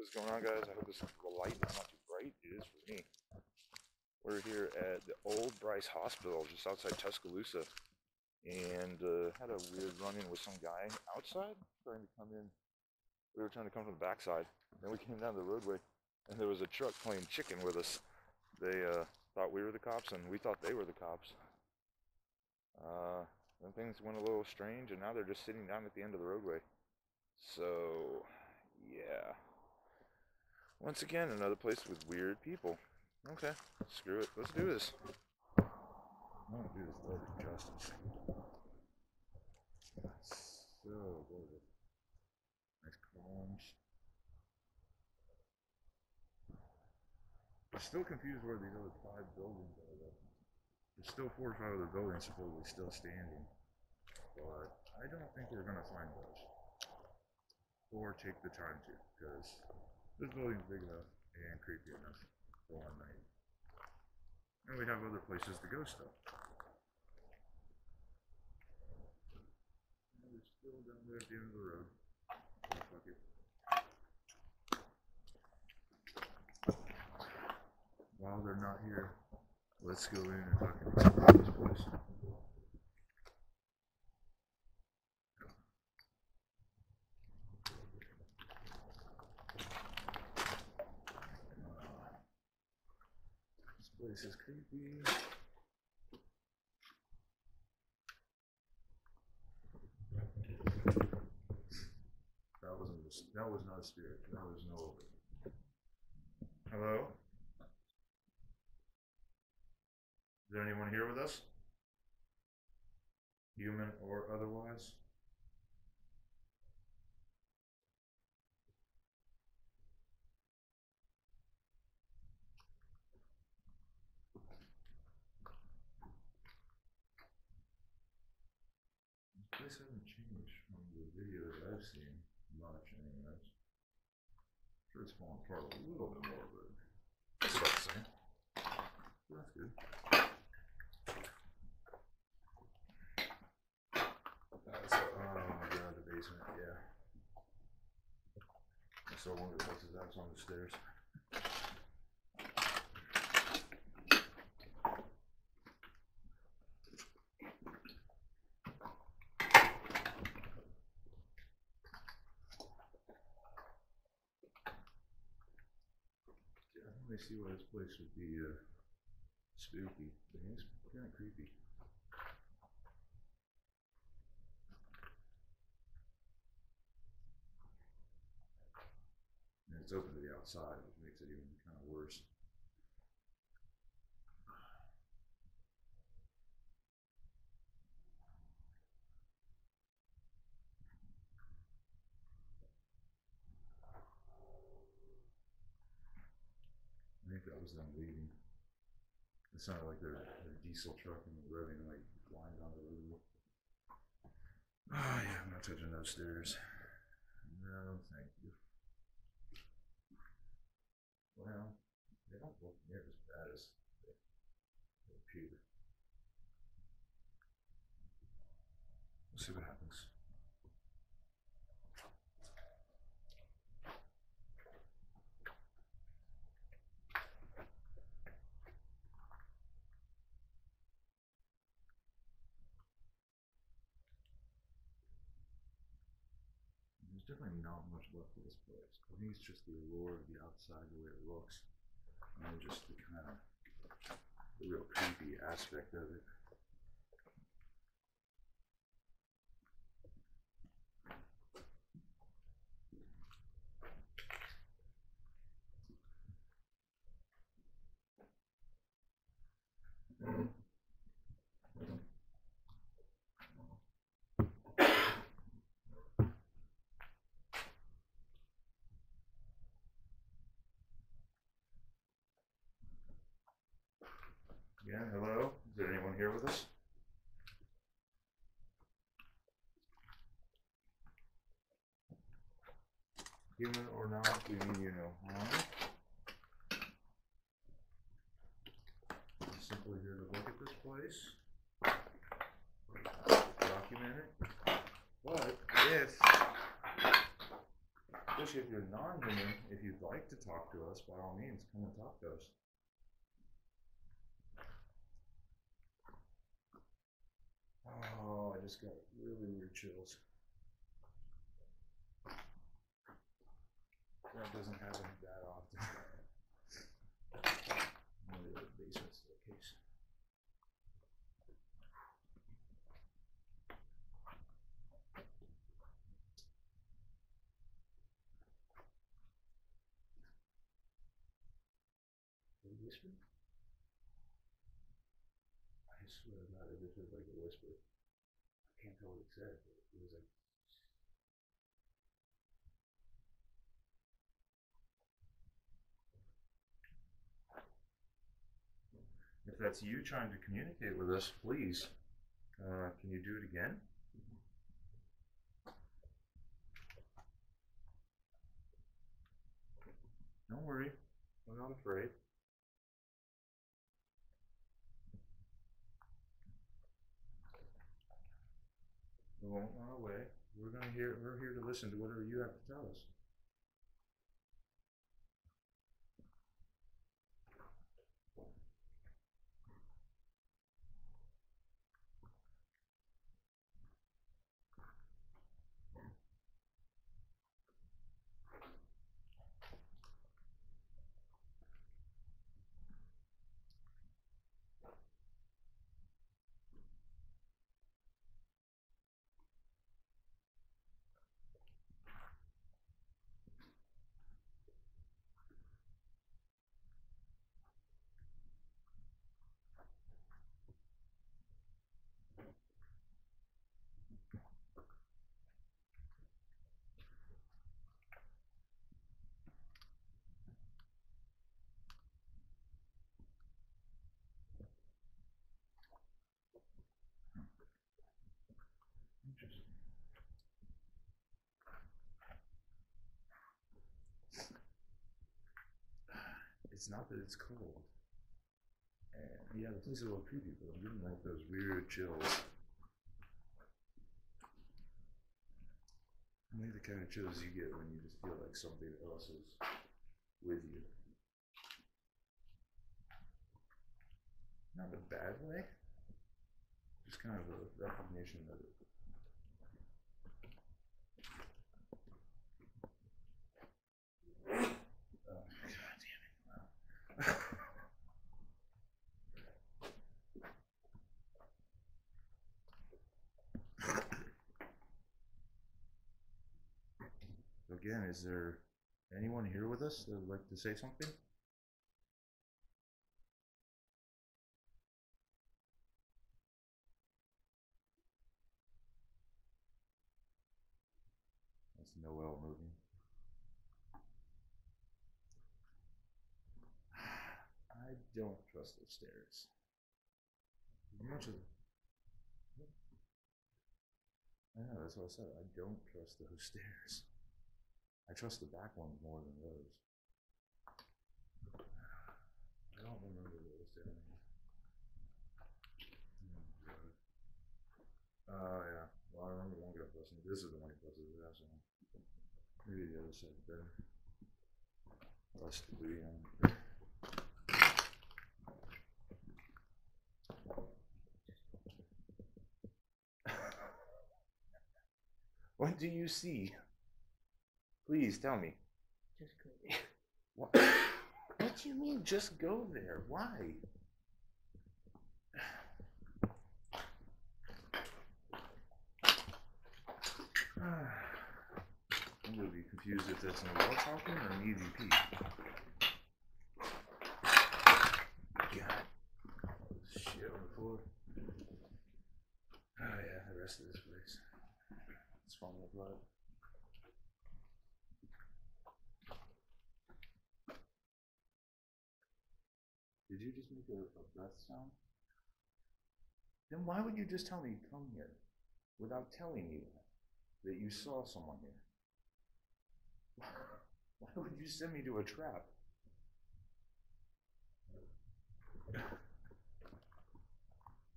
What's going on, guys? I hope this light is not too bright. It is for me. We're here at the Old Bryce Hospital, just outside Tuscaloosa, and had a weird run-in with some guy outside trying to come in. We were trying to come from the backside, then we came down the roadway, and there was a truck playing chicken with us. They thought we were the cops, and we thought they were the cops. Then things went a little strange, and now they're just sitting down at the end of the roadway. So, yeah. Once again, another place with weird people. Okay, screw it. Let's do this. I want to do this love and justice. So gorgeous. Nice columns. I'm still confused where these other 5 buildings are. There's still 4 or 5 other buildings supposedly still standing. But I don't think we're going to find those. Or take the time to, because this building's big enough and creepy enough for one night. And we have other places to go still. And we're still down there at the end of the road. Oh, fuck it. While they're not here, let's go in and fucking explore this place. This is creepy. That was not a spirit. That was no. Hello? Is there anyone here with us? Human or otherwise? This hasn't changed from the video that I've seen much, anyways. I'm sure it's falling apart a little bit more, but it's about the same. So that's good. Oh my god, the basement, yeah. I saw one of the places that was on the stairs. Let me see why this place would be spooky. It's kind of creepy. And it's open to the outside, which makes it even kind of worse. I think that was them leaving. It sounded like their diesel truck and revving like flying down the road. Oh yeah, I'm not touching those stairs. No, thank you. Well, they don't look near as bad as they appear. We'll see what happens. There's definitely not much left of this place. I think it's just the allure of the outside, the way it looks, and just the kind of the real creepy aspect of it. Yeah, hello? Is there anyone here with us? Human or not, we need you no harm. I'm simply here to look at this place. Document it. But if especially if you're non-human, if you'd like to talk to us, by all means, come and talk to us. Oh, I just got really weird chills. That doesn't happen that often. Maybe the basement staircase. Did he whisper? I swear to God, it just was like a whisper. I can't tell what it said, but it was like. If that's you trying to communicate with us, please, can you do it again? Don't worry, we're not afraid. We won't run away. We're here to listen to whatever you have to tell us. Interesting. It's not that it's cold. And yeah, the place is a little creepy, but I'm getting like those weird chills. I think the kind of chills you get when you just feel like something else is with you. Not in a bad way, just kind of a recognition of it. Oh, God damn it. Wow. Again, is there anyone here with us that would like to say something? That's Noel moving. I don't trust those stairs. Much of I know, that's what I said. I don't trust those stairs. I trust the back ones more than those. I don't remember what was down there. Oh, yeah. Well, I remember one guy busting. This is the one he busted his ass on. Maybe the other side's better. Less debris on it. What do you see? Please tell me. Just go there. What? What do you mean, just go there? Why? I'm gonna be confused if that's Noel talking or an EVP. God. All this shit on the floor. Oh yeah, the rest of this place. It's falling apart. Did you just make a breath sound? Then why would you just tell me come here without telling me that you saw someone here? Why would you send me to a trap?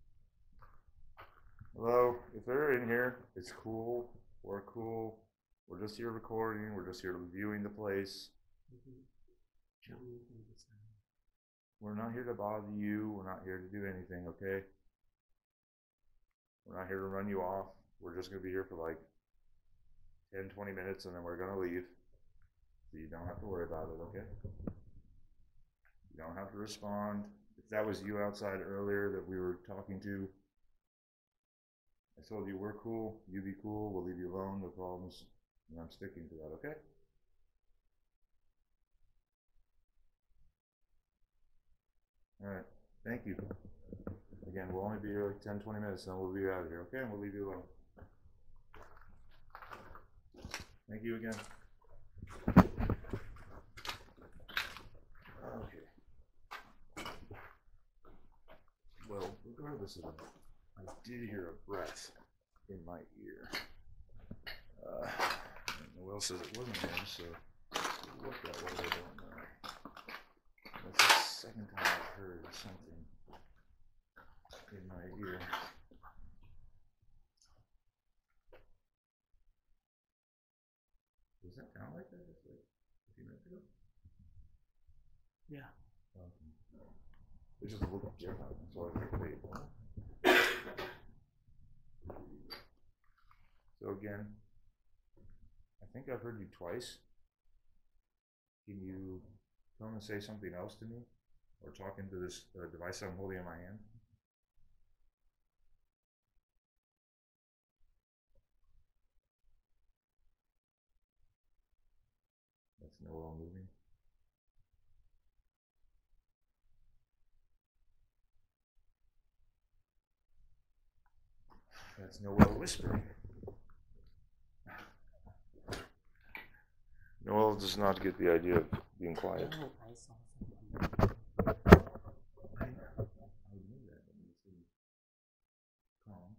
Hello, if they're in here, it's cool. We're cool. We're just here recording. We're just here viewing the place. We're not here to bother you. We're not here to do anything, okay? We're not here to run you off. We're just going to be here for like 10, 20 minutes and then we're going to leave. So you don't have to worry about it, okay? You don't have to respond. If that was you outside earlier that we were talking to, I told you we're cool, you be cool, we'll leave you alone, no problems, and I'm sticking to that, okay? Alright, thank you. Again, we'll only be here like 10, 20 minutes, and then we'll be out of here, okay? And we'll leave you alone. Thank you again. Okay. Well, regardless of that, I did hear a breath in my ear. Noel says it wasn't him, so we'll look at what I don't know. That's the second time I've heard something in my ear. Does that sound like that just like a few minutes ago? Yeah. It just looked different, so I think wait. So again, I think I've heard you twice. Can you come and say something else to me? Or talk into this device I'm holding in my hand? That's Noel moving. That's Noel whispering. Noel does not get the idea of being quiet. Oh, I saw something. I knew that. Let me see. Calm.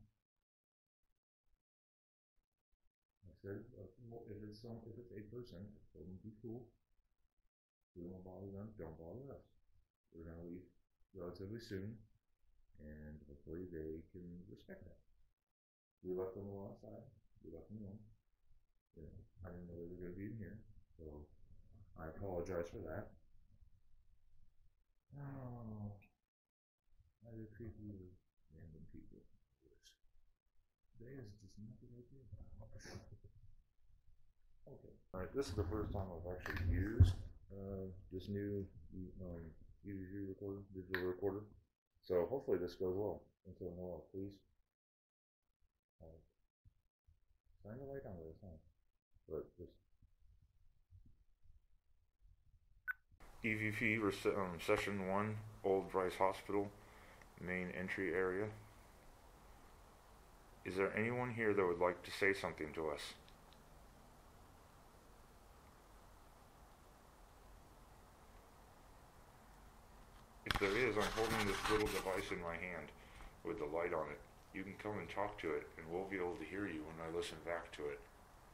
I said, if it's a person, let them be cool. We won't bother them. Don't bother us. We're gonna leave relatively soon, and hopefully they can respect that. We left them alone outside. We left them alone. You know, I didn't know they were gonna be in here, so I apologize for that. Oh, I just creepy random people. Today is just not a good idea. Okay. Alright, this is the first time I've actually used this new UV recorder, digital recorder. So hopefully this goes well. And so Noel, please. Shine the light on this, huh? But just EVP session 1, Old Bryce Hospital, main entry area. Is there anyone here that would like to say something to us? If there is, I'm holding this little device in my hand with the light on it. You can come and talk to it, and we'll be able to hear you when I listen back to it.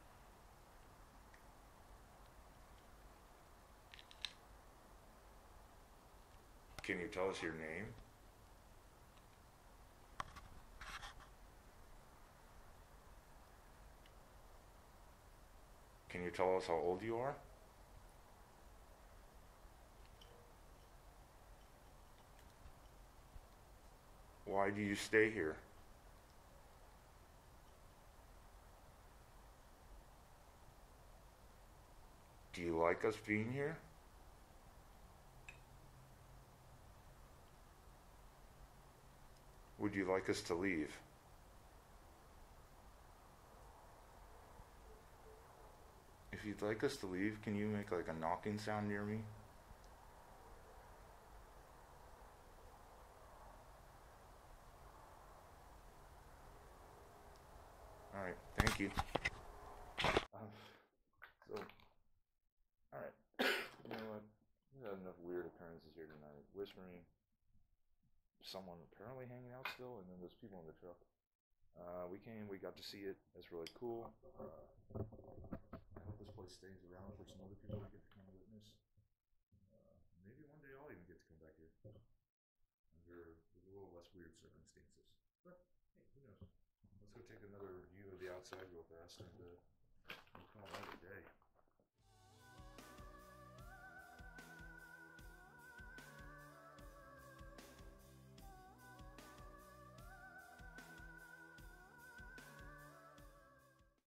Can you tell us your name? Can you tell us how old you are? Why do you stay here? Do you like us being here? Would you like us to leave? If you'd like us to leave, can you make like a knocking sound near me? Alright, thank you. Alright, you know what? We had enough weird occurrences here tonight. Whispering, someone apparently hanging out still, and then there's people in the truck. We came, we got to see it. It's really cool. I hope this place stays around for some other people to get to come and witness. Maybe one day I'll even get to come back here under a little less weird circumstances. But hey, who knows? Let's go take another view of the outside real fast and